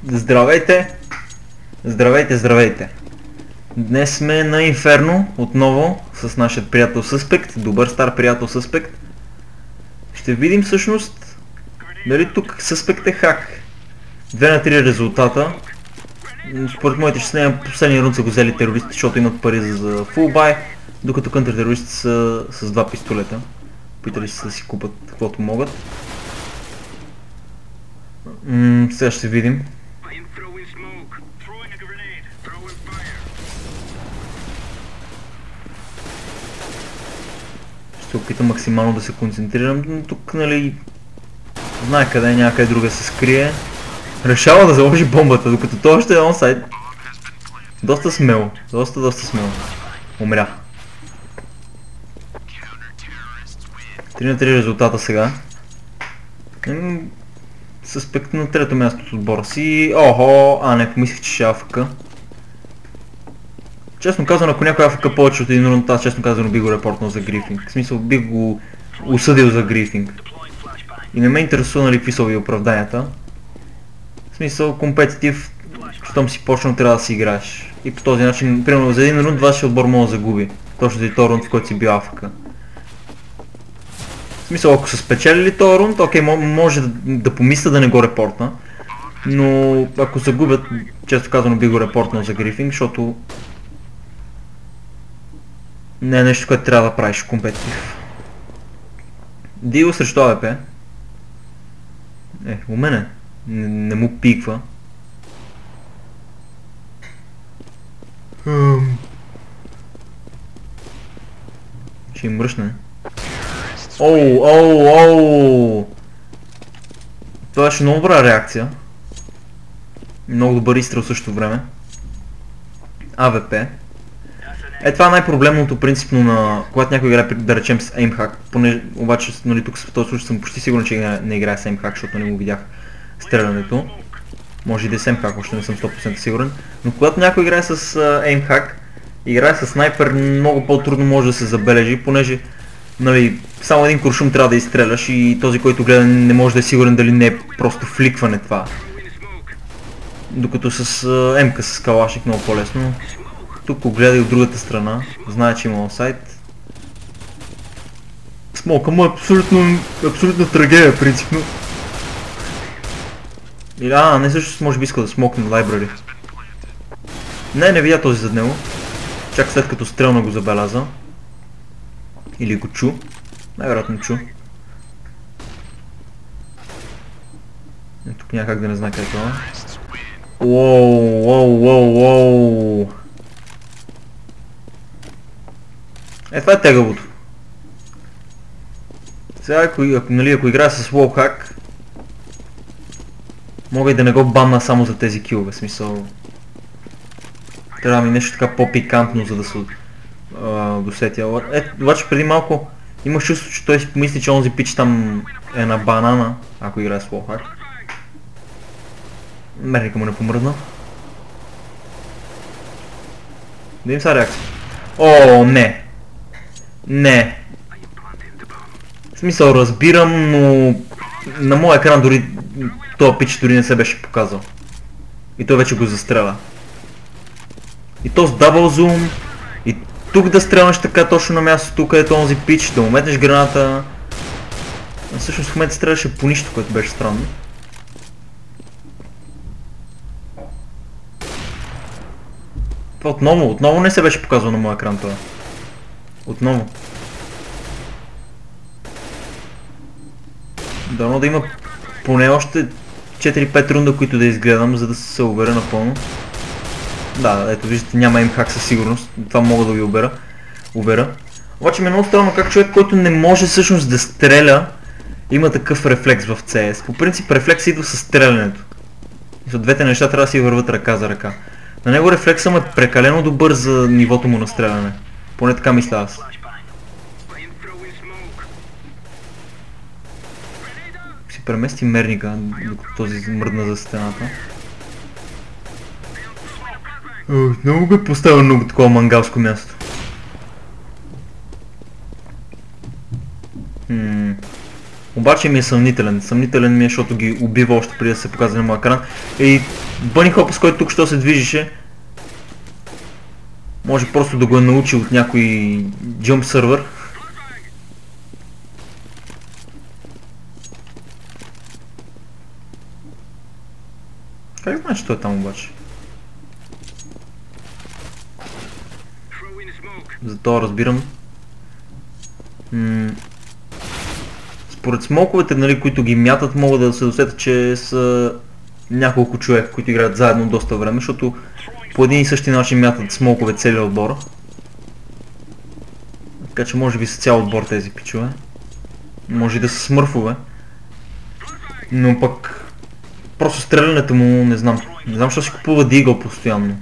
Здравейте! Здравейте, здравейте! Днес сме на Инферно, отново, с нашия приятел Съспект, добър стар приятел Съспект. Ще видим всъщност дали тук Съспект е хак. 2 на 3 резултата. Според моите изчисления последния рунд са го взели терористите, защото имат пари за фулбай, докато контртерористите са с 2 пистолета. Питали се да си купат каквото могат. Сега ще видим. Ще се опитам максимално да се концентрирам, но тук, нали, знае къде е, някъде друга се скрие. Решава да заложи бомбата, докато той още е онсайд. Доста смело, доста смело. Умря. 3 на 3 резултата сега. Съспект на трето място от отбора си. Охо, не, помислих, че ще АФК. Честно казано, ако някой АФК повече от един рунд, аз честно казано би го репортнал за грифинг. В смисъл, бих го осъдил за грифинг. И не ме интересува, нали, какви са ви оправданията. В смисъл, компетитив, щом си почнал, трябва да си играеш. И по този начин, примерно за един рунд, вашия отбор може да загуби. Точно за този рунд, в който си бил АФК. В смисъл, ако са спечелили този рунд, окей, може да помисля да не го репортна. Но ако загубят, често казано би го репортнал за грифинг, защото не е нещо, което трябва да правиш в компетитив. Дил срещу АВП. У мене. Не му пиква. Ще им мръщне. Оу! Това беше много добра реакция. Много добър изстрел също време. АВП. Това е най-проблемното принципно на когато някой играе, да речем, с aimhack. Обаче, нали, тук в този случай съм почти сигурен, че не играе с aimhack, защото не му видях стрелянето. Може и да е с aimhack, още не съм 100% сигурен. Но когато някой играе с aimhack, играе с снайпер, много по-трудно може да се забележи, понеже, нали, само един куршум трябва да изстреляш и този, който гледа, не може да е сигурен дали не е просто фликване това. Докато с МК с калашник много по-лесно. Тук го гледа и от другата страна, знае, че има онсайд. Смока му е абсолютно трагедия, принципно. Или, не също може би иска да смокне лайбрари. Не видя този зад него. Чак след като стрелно го забеляза. Или го чу. Най-вероятно чу. Тук някак да не знае къде е това. Уоу. Това е тегавото. Сега ако играя с wallhack, мога и да не го банна само за тези килове, в смисъл. Трябва ми нещо така по-пикантно, за да се досетя. Обаче преди малко имах чувство, че той си помисли, че онзи пич там е на банана, ако играе с wallhack. Мерника му не помръдна. Да им са реакция. Не. В смисъл, разбирам, но на моя екран дори този пич дори не се беше показал. И той вече го застреля. И то с дабл зум. И тук да стрелнеш така точно на мястото, където онзи пич, да му метнеш граната. Всъщност в момента стреляше по нищо, което беше странно. Това отново не се беше показал на моя екран това. Отново. Дано да има поне още 4-5 рунда, които да изгледам, за да се уверя напълно. Да, ето виждате, няма aimhack със сигурност, това мога да ви уверя. Обаче ми е много странно как човек, който не може всъщност да стреля, има такъв рефлекс в CS. По принцип рефлекс идва със стрелянето. Двете неща трябва да си върват ръка за ръка. На него рефлексът му е прекалено добър за нивото му на стреляне. Поне така мисля аз. Си премести мерника, докато този мръдна за стената. Много го е поставил много такова мангалско място. У Обаче ми е съмнителен. Съмнителен ми е, защото ги убива още преди да се показва на моя екран. И Бъни Хопа, с който тук що се движише, може просто да го е научил от някой jump сервер. Как знаеш, че той е там обаче? За това разбирам. Според смоковете, нали, които ги мятат, могат да се досетят, че са няколко човека, които играят заедно доста време, защото по един и същи начин мятат смокове целия отбор. Така че може би са цял отбор тези пичове. Може и да са смърфове. Но пък просто стрелянето му не знам. Не знам, защо си купува Дигъл постоянно.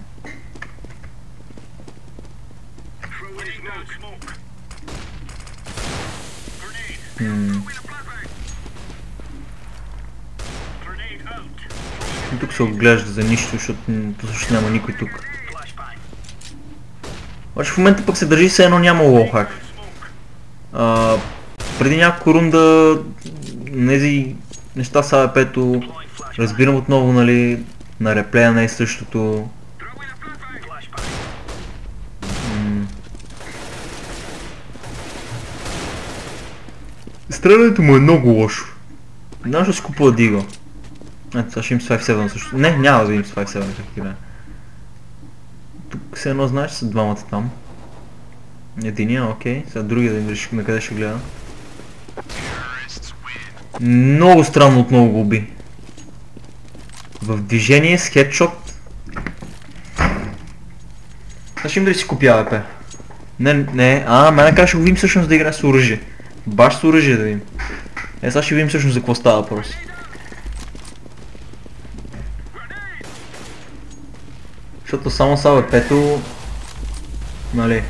И тук се оглежда за нищо, защото също няма никой тук. Обаче в момента пък се държи все едно няма лоухак. Преди няколко рунда тези неща с АВП-то разбирам отново, нали, на реплея не е същото. Стрелянето му е много лошо. Не знам, защо си купува Дигъл. Ето, сега ще им с 5-7 също. Не, няма да им с 5-7 как играе. Тук все едно знаеш, са двамата там. Единия, окей. Сега другия да им реши на къде ще гледа. Много странно отново го уби. В движение с хедшот. Сега ще им дали си купи АВП. Не, мене как ще го видим всъщност да играе с оръжие. Баш с оръжие да видим. Сега ще видим всъщност за какво става въпрос. Защото само с АВП-то... Нали...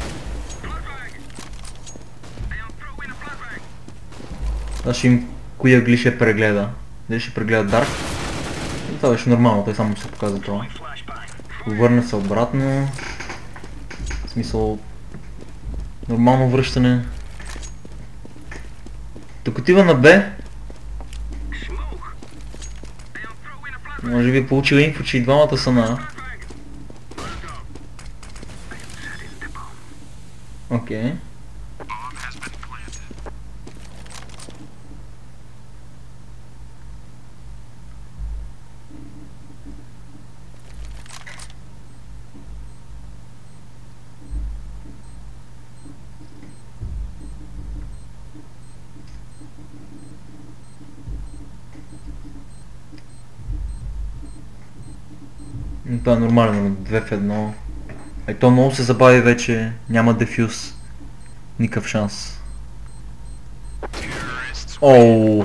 Сега ще им кои ъгли ще прегледа. Дали ще прегледа Дарк? Това беше нормално, той само се показва това. Върна се обратно. В смисъл... Нормално връщане. Тук отива на Б. Може би е получил инфо, че и двамата са на А. Окей. Това е нормално, 2 в 1. Ай, то много се забави вече, няма дефюз. Никакъв шанс. Оу.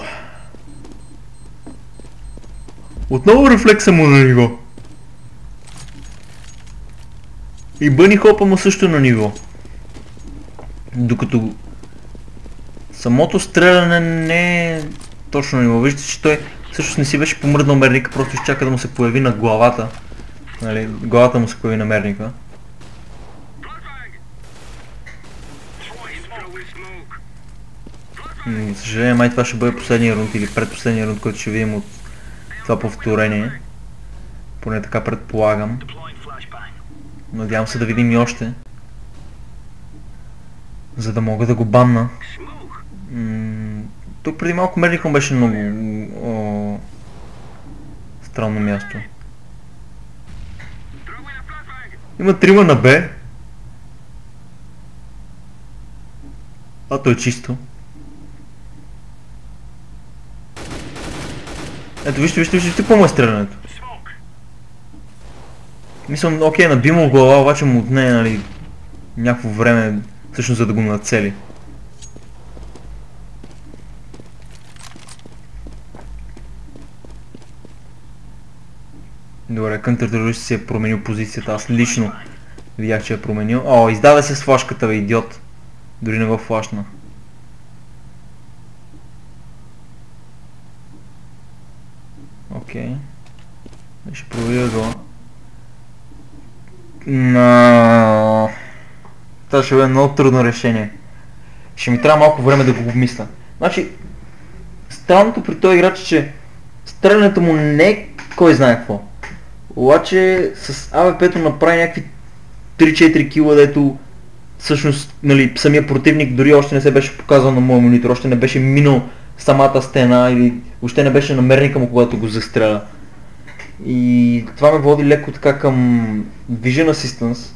Отново рефлекса му на ниво. И Бъни Хопа му също на ниво. Докато самото стреляне не е точно на ниво. Виждате, че той всъщност не си беше помръднал мерника, просто изчака да му се появи на главата. Нали, главата му се появи на мерника. За съжаление, май това ще бъде последния рунд или предпоследния рунд, който ще видим от това повторение. Поне така предполагам. Надявам се да видим и още. За да мога да го банна. Тук преди малко мерником беше много странно място. Има трима на Б. А то е чисто. Ето вижте какво му е стрелянето. Мислям, окей, наби му в глава, обаче му отне, нали, някакво време, всъщност за да го нацели. Добре, контртерорист си е променил позицията, аз лично видях, че е променил. О, издаде се с флашката, бе, идиот. Дори не го флашна. Окей. Ще проверя го. Това ще бъде много трудно решение. Ще ми трябва малко време да го обмисля. Значи, странното при този играч е, че стрелянето му не е кой знае какво. Обаче с АВП-то направи някакви 3-4 кила, дето всъщност, нали, самия противник дори още не се беше показал на моя монитор, още не беше минал самата стена или още не беше намерника му, когато го застреля. И това ме води леко така към Vision Assistance.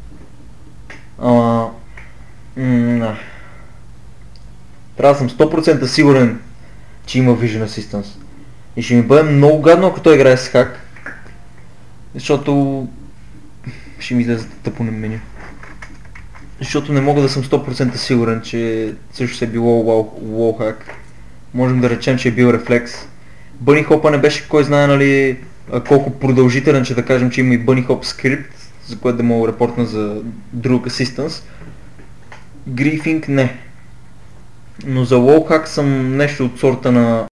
Трябва да съм 100% сигурен, че има Vision Assistance. И ще ми бъде много гадно, ако той играе с хак. Защото ще ми излезе тъпо на меню. Защото не мога да съм 100% сигурен, че също се е било wall hack. Можем да речем, че е бил рефлекс. Bunny Hop не беше кой знае, нали, колко продължителен, че да кажем, че има и Bunny Hop скрипт, за което да мога репортна за друг assistance. Griefing не. Но за wall hack съм нещо от сорта на